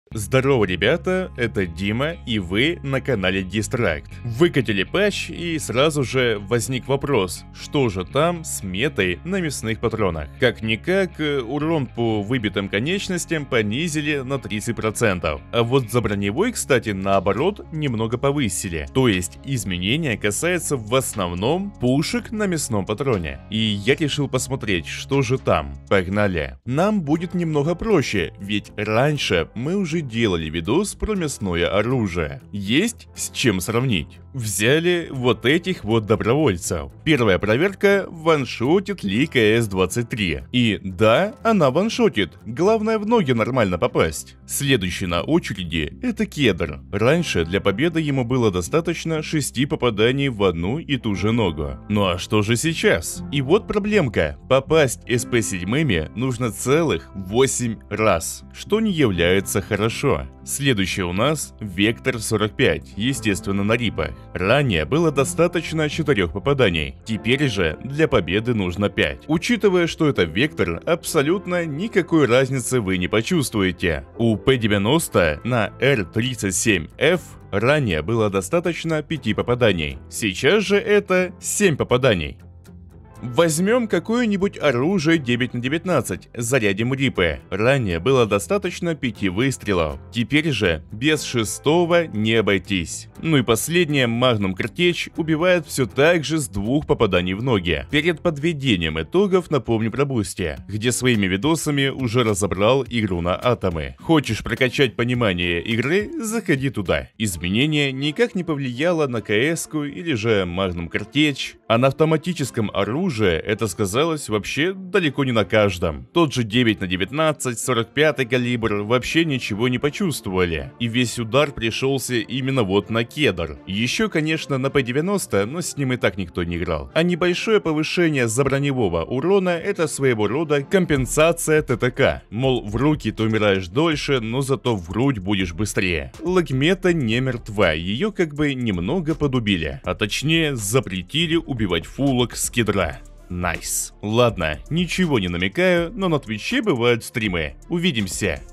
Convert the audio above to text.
Здорово, ребята, это Дима, и вы на канале Distract. Выкатили патч, и сразу же возник вопрос, что же там с метой на мясных патронах. Как-никак, урон по выбитым конечностям понизили на 30%, а вот за броневой, кстати, наоборот, немного повысили. То есть изменения касаются в основном пушек на мясном патроне. И я решил посмотреть, что же там. Погнали. Нам будет немного проще, ведь раньше мы уже делали видос про мясное оружие. Есть с чем сравнить. Взяли вот этих вот добровольцев. Первая проверка: ваншотит ли КС-23. И да, она ваншотит. Главное в ноги нормально попасть. Следующий на очереди — это Кедр. Раньше для победы ему было достаточно 6 попаданий в одну и ту же ногу. Ну а что же сейчас? И вот проблемка. Попасть СП-7 нужно целых 8 раз, что не является хорошо. Следующий у нас Вектор 45, естественно на рипах. Ранее было достаточно 4 попаданий, теперь же для победы нужно 5. Учитывая, что это Вектор, абсолютно никакой разницы вы не почувствуете. У П-90 на Р-37Ф ранее было достаточно 5 попаданий, сейчас же это 7 попаданий. Возьмем какое-нибудь оружие 9 на 19, зарядим рипы. Ранее было достаточно 5 выстрелов, теперь же без 6-го не обойтись. Ну и последнее, Magnum картечь убивает все так же с 2 попаданий в ноги. Перед подведением итогов напомню про Бусти, где своими видосами уже разобрал игру на атомы. Хочешь прокачать понимание игры, заходи туда. Изменение никак не повлияло на КС-ку или же Magnum картечь, а на автоматическом оружии это сказалось вообще далеко не на каждом. Тот же 9 на 19, 45 калибр вообще ничего не почувствовали, и весь удар пришелся именно вот на Кедр. Еще, конечно, на П-90, но с ним и так никто не играл. А небольшое повышение за броневого урона — это своего рода компенсация ТТК. Мол, в руки ты умираешь дольше, но зато в грудь будешь быстрее. Лагмета не мертва, ее как бы немного подубили, а точнее запретили убивать фулок с Кедра. Найс. Ладно, ничего не намекаю, но на Твиче бывают стримы. Увидимся.